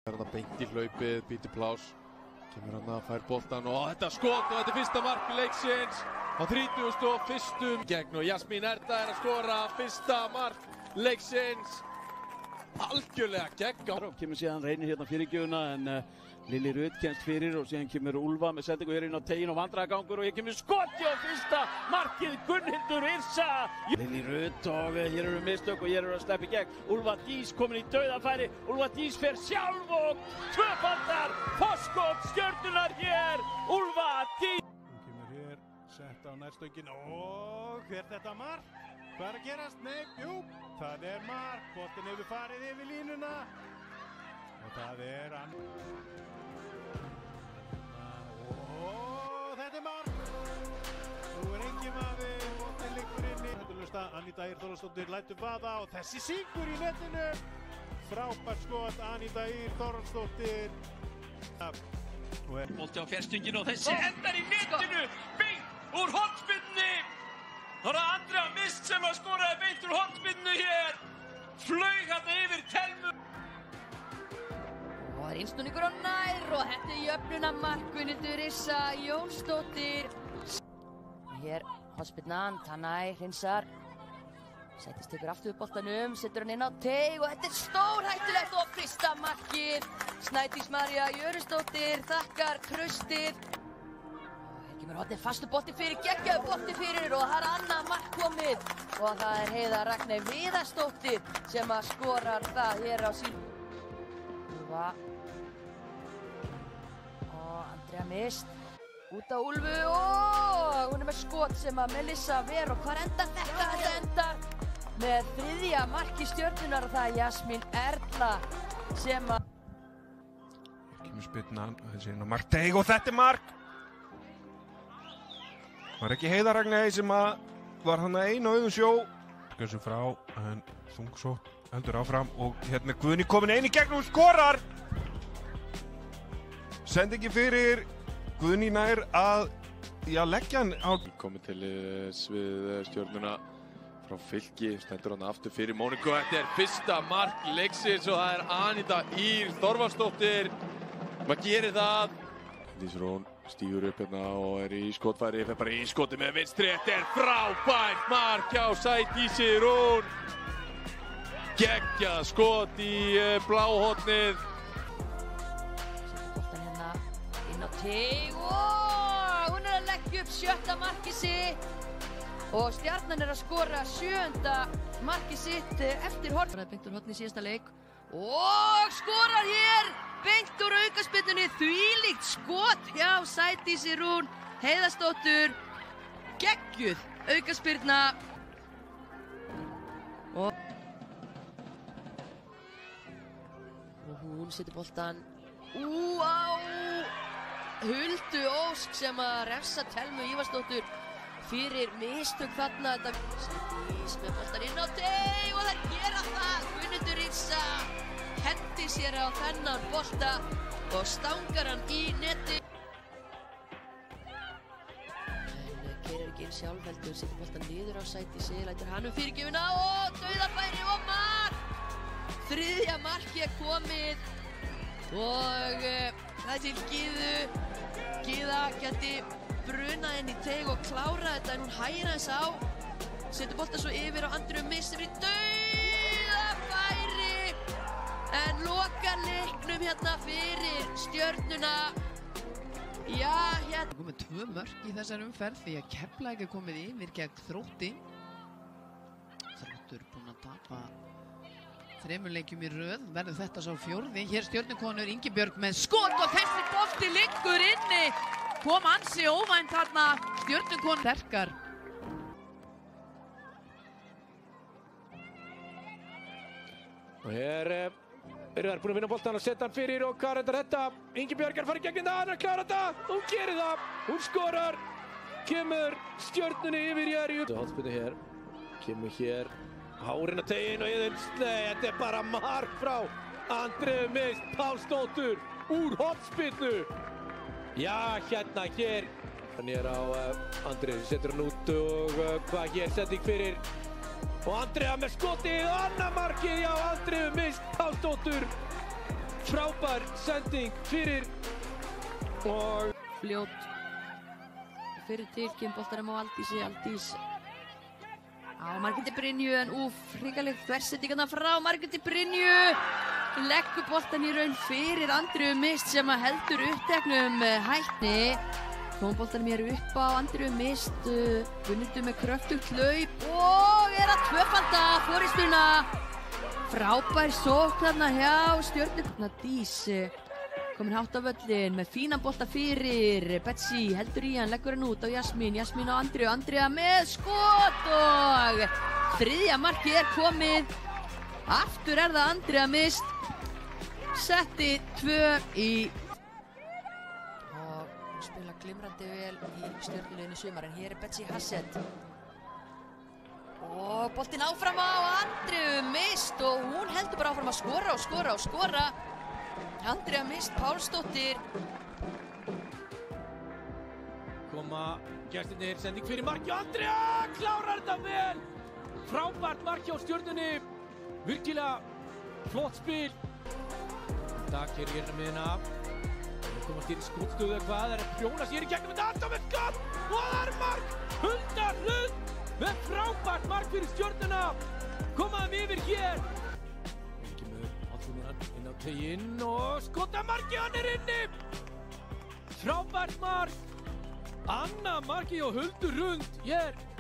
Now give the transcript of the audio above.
Það beint í hlaupið, býtir plás, kemur hann að fær boltan og þetta skot og þetta er fyrsta mark leiksins á 31. gegn og Jasmín Erda að skora fyrsta mark leiksins. Algjörlega gegn. Kemur síðan Reynir hérna fyrirgjöfuna en Lilli Rut kemst fyrir og síðan kemur Úlfa með sendingu hér inn á tegin og vandræðagangur og hér kemur skoti á fyrsta markið Gunnhildur Yrsa. Lilli Rut og hér eru mistök og hér eru að sleppa í gegn. Úlfa Dís komin í dauðafæri, Úlfa Dís fer sjálf og tvöfaldar forskot Stjörnunnar hér, Úlfa Dís. Hún kemur hér, sett á nærstöngin og hver þetta mark? Hvað er að gerast? Nei, jú, það er mark, boltinn hefur farið yfir línuna og það er og þetta er mark. Nú er engin vafi, boltinn liggur inni. Höndulusta Aníta Ýr Þorvaldsdóttir lætur vaða og þessi syngur í netinu. Frábært skot Aníta Ýr Þorvaldsdóttir. Bolti á fjarstöngin og þessi endar í netinu, beint úr hornspyrnu. Það er Andrea Mist sem að skoraði beint úr hornspyrnu hér. Flaug hérna yfir Telmu. Og það er innsnúningur á nær og þetta er jöfnunarmark Gunnhildur Yrsa Jónsdóttir. Hér hornspyrnan, Tanay hreinsar. Sætist tekur aftur upp boltanum, setur hann inn á teig og þetta er stórhættulegt og fyrsta markið. Snædís María Jörundsdóttir þakkar traustið. Kemur hóttið fastu bolti fyrir, geggjaður bolti fyrir og það er annað mark komið og það er Heiða Ragney Viðarsdóttir sem að skorar það hér á sín. Úlfa og Andrea Mist út á Úlfu og hún er með skot sem að Melissa ver og hvar endar þetta? Þetta endar með þriðja marki Stjörnunnar og það er Jasmín Erla sem að Kemur spyrnan og þessi inn á mark teig og þetta er mark. Það var ekki Heiða Ragney sem var hann að einu auðum sjó. Þessu frá, en þungsótt heldur áfram og hérna er Guðni komin einu gegn og skorar. Sendingi fyrir Guðni nær að leggja hann á. Komið til við Stjörnuna frá Fylki, stendur hann aftur fyrir Móniku. Þetta er fyrsta mark leiksins og það er Aníta Ýr Þorvaldsdóttir. Hvað gerir það? Dísrún stígur upp hérna og er í skotfæri, fer bara í skoti með vinstri. Þetta er frábært mark hjá Sædísi Rún. Geggjað skot í bláhornið. Setur boltan hérna inn á teig og hún er að leggja upp sjötta markið sitt og Stjarnan er að skora sjöunda markið sitt eftir horn. Það er beint úr horni í síðasta leik og skorar hér beint úr aukaspyrnunni, þvílíkt skot hjá Sædísi Rún Heiðarsdóttur, geggjuð aukaspyrna og hún setur boltan á Huldu Ósk sem að refsa Telmu Ívarsdóttur fyrir mistök þarna. Sædís með boltan inn á teig og þær gera það. Gunnhildur Yrsa hendi sér á þennan bolta og stangar hann í neti. En keyrir ekki inn sjálf heldur, setur boltan niður á Sædísi, lætur hann fyrirgjöfuna og dauðafæri og mark! Þriðja markið er komið og það er til Gyða gæti brunað inn í teig og klára þetta en hún hægir hans á. Setur boltan svo yfir og Andreu Mist í dauðafæri. En lokar leiknum hérna fyrir Stjörnuna. Já, hérna. Það komið 2 mörk í þessar umferð því að Keflavík er komið yfir gegn Þrótti. Þróttur búinn að tapa 3 leikjum í röð. Verður þetta sá 4. Hér Stjörnukonur Ingibjörg með skot og þessi bolti liggur inni. Kom ansi óvænt þarna. Stjörnukonur sterkar. Og hér eru þær búin að vinna boltan og setja hann fyrir og hvað endar þetta? Ingibjörg er farið gegn það, hann er að klára þetta. Hún gerir það, hún skorar. Kemur Stjörnunni yfir hér í hornspyrnu hér. Kemur hér hárinn að tegin og þetta er bara mark frá Andreu Mist Pálsdóttur úr hornspyrnu. Já, hérna hér. Hann er á Andreu, setur hann út og hvað hér sending fyrir. Og Andrea með skotið og annað markið hjá Andreu Mist Pálsdóttur. frábær sending fyrir og Fljót fyrir til, kemur boltanum á Aldís á Margréti Brynju, en hrikaleg þversetningarna frá Margréti Brynju, leggur boltan í raun fyrir Andreu Mist sem heldur uppteknum hætni. Kom boltanum hér upp á Andreu Mist, Gunnhildur með kröftugt hlaup og að tvöfalda forystuna. Frábær sókn þarna hjá Stjörnu. Dís komin hátt á völlin með fínan bolta fyrir. Betsy heldur í hann, leggur hann út á Jasmín á Andreu, Andrea með skot og þriðja markið komið. Aftur það Andrea Mist, setti 2 í og spila glimrandi vel í Stjörnuliðinu sumar, en hér Betsy Hassett og boltinn áfram á Andreu Mist og hún heldur bara áfram að skora. Andrea Mist Pálsdóttir. Koma gestirnir, sending fyrir marki og Andrea klárar þetta vel. Frábært marki á Stjörnunni, virkilega flott spil. Takk hér í miðuna. Komast hér í skotstöðu eða hvað, það prjóna sér í gegnum þetta alltaf með skott og það mark. Huldar Huld með frábært mark fyrir Stjörnuna. Komaðum yfir hér. Inn á teginn og skotamarki, hann inni. Frábært mark. Annað marki og Huldur Rund hér